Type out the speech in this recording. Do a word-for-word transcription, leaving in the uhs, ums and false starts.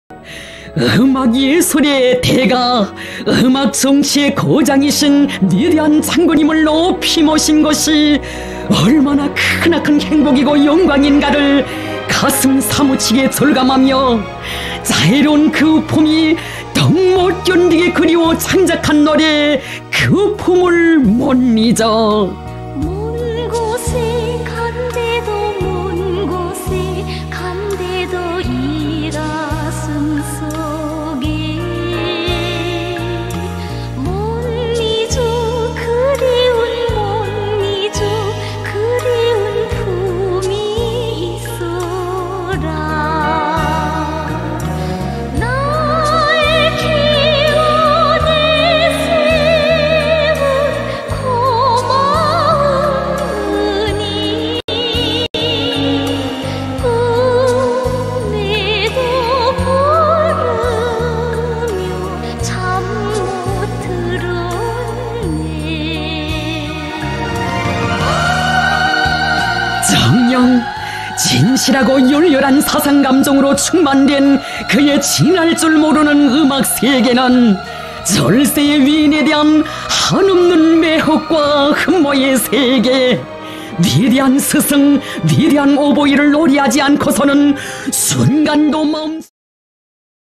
음악 예술의 대가, 음악 정치의 거장이신 위대한 장군님을 높이 모신 것이 얼마나 크나큰 행복이고 영광인가를 가슴 사무치게 절감하며 자애로운 그 봄이 더 못 견디게 그리워 창작한 노래, 그 봄을 못 잊어. 먼 곳에 간데도 먼 곳에 간데도 이 가슴 속에 못 잊어 그리운 못 잊어 그리운 품이 있어라. 날 키워내 세운 고마운 은이 꿈에도 부르며 잠 못 들었네. 정녕 진실하고 열렬한 사상 감정으로 충만된 그의 지날 줄 모르는 음악 세계는 절세의 위인에 대한 한없는 매혹과 흠모의 세계, 위대한 스승, 위대한 오보이를 노래하지 않고서는 순간도 멈